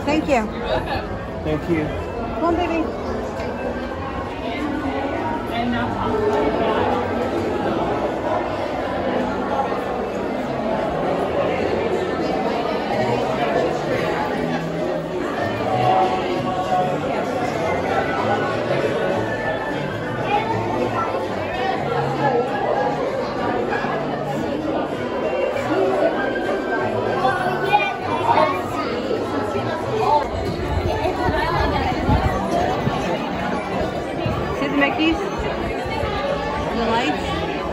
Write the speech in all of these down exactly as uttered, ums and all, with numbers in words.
Thank you. Thank you. Come on, baby. Mickeys? The lights?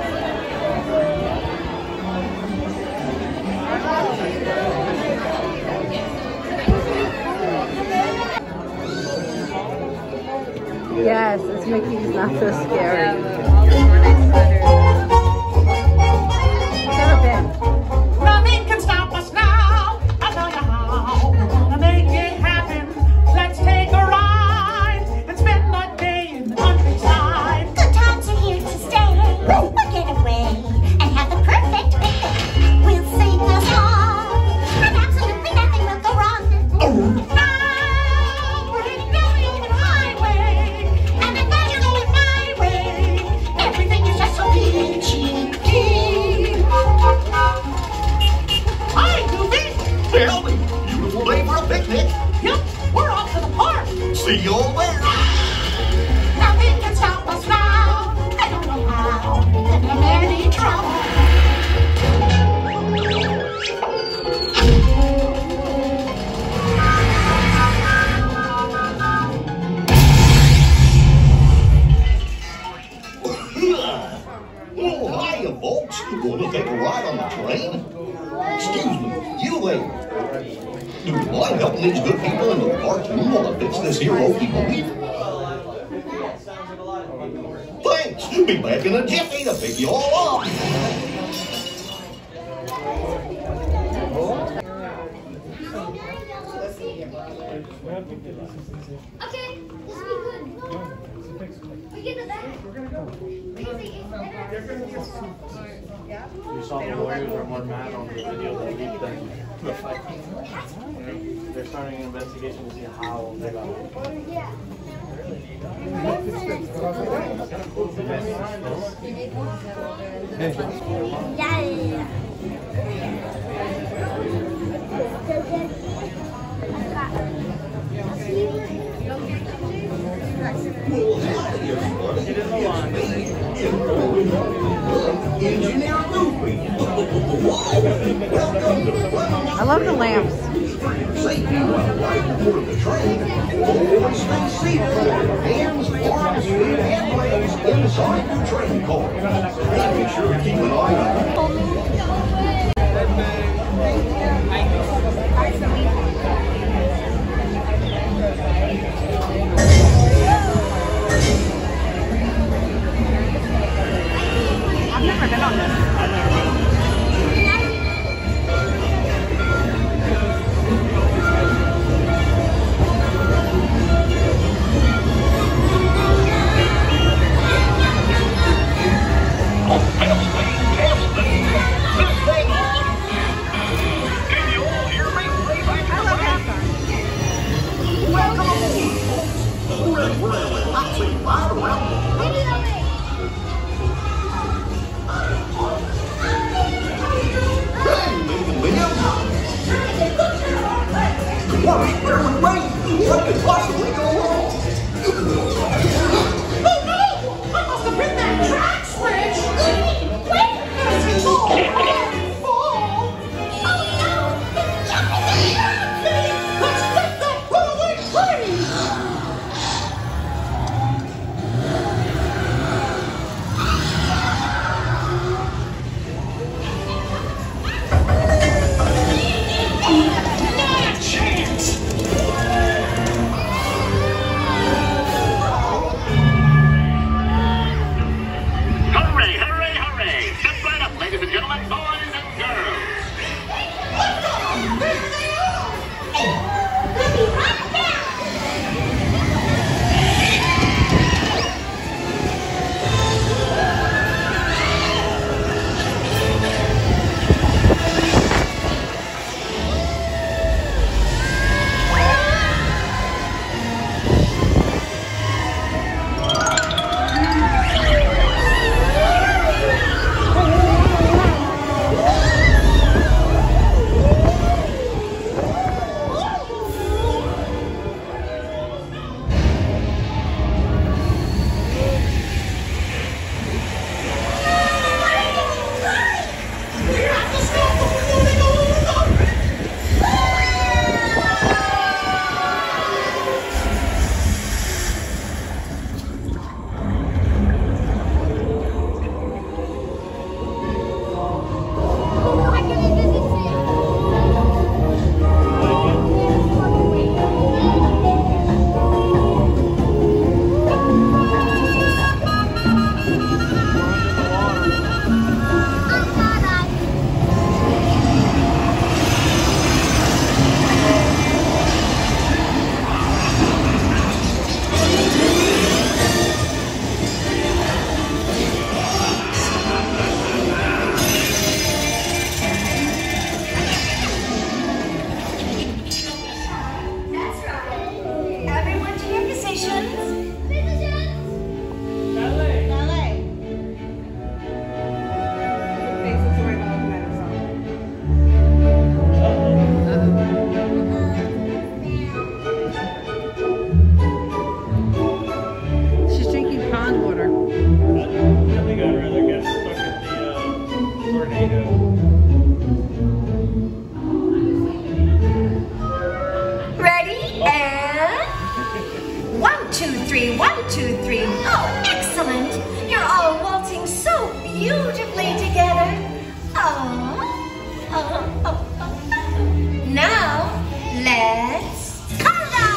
Yes, it's Mickey's not so scary. Never been. Nothing can stop us now. I'll tell you how. We're gonna make it happen. Let's take a ride and spend the day in the countryside. Good times are here to stay. We'll get away and have the perfect picnic. We'll sing a song, and absolutely nothing will go wrong. Oh. Now we're heading down the open highway, and if you're going my way, everything is just so peachy keen. Hi, Goofy. Tell me, beautiful day for a picnic. Yep, we're off to the park. See you all there. Nothing can stop us now. I don't know how. We're in any trouble. Oh, hiya, folks. You want to take a ride on the train? Excuse me, you there. Do you mind helping these good people into the cartoon while I fix this here okey-dokey? Thanks. Be back in a jiffy to pick you all up. Okay, this will be good. We get the back. We're gonna go. You saw the lawyers are more mad on the video that leaked than the fight. They're starting an investigation to see how they got it. Yeah. Yeah, yeah, I love the lamps. Safety right aboard the train. Always stay seated with your hands, arms, feet, and legs inside your train car. And be sure to keep an eye on it. I've never been on this. tornado. Ready? And one, two, three, one, two, three. Oh, excellent. You're all waltzing so beautifully together. Oh. Oh, oh, oh. Now, let's conga!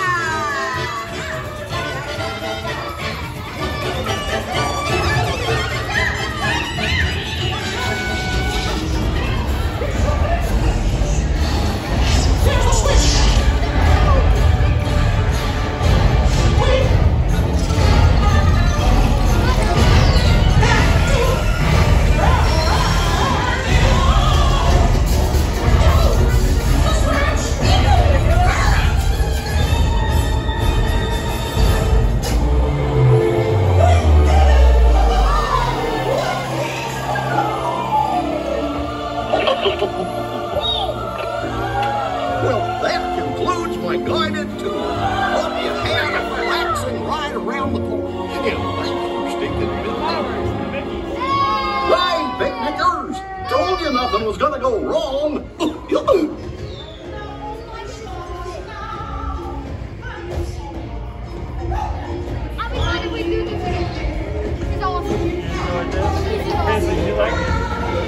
Well, that concludes my guided tour. Hope you had a relaxing ride around the park. And thanks for sticking with me. Hey, picnickers! Told you nothing was gonna go wrong. Why did we do this? It's awesome. Did you like it?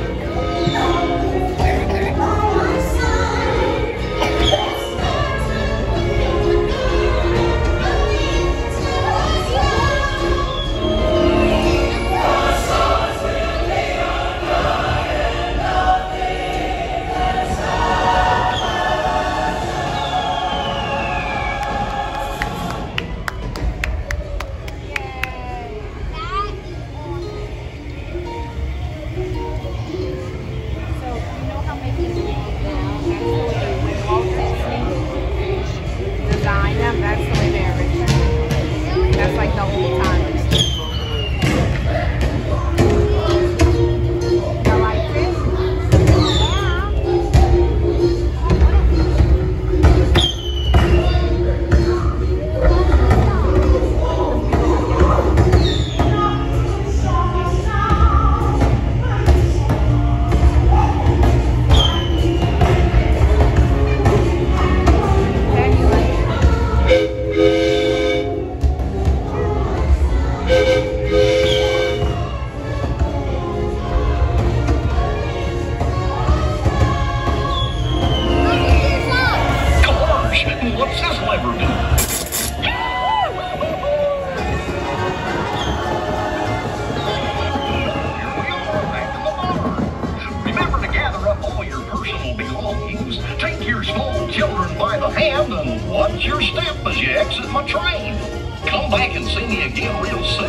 What's this lever do? Remember to gather up all your personal belongings, take your small children by the hand, and watch your step as you exit my train. Come back and see me again real soon.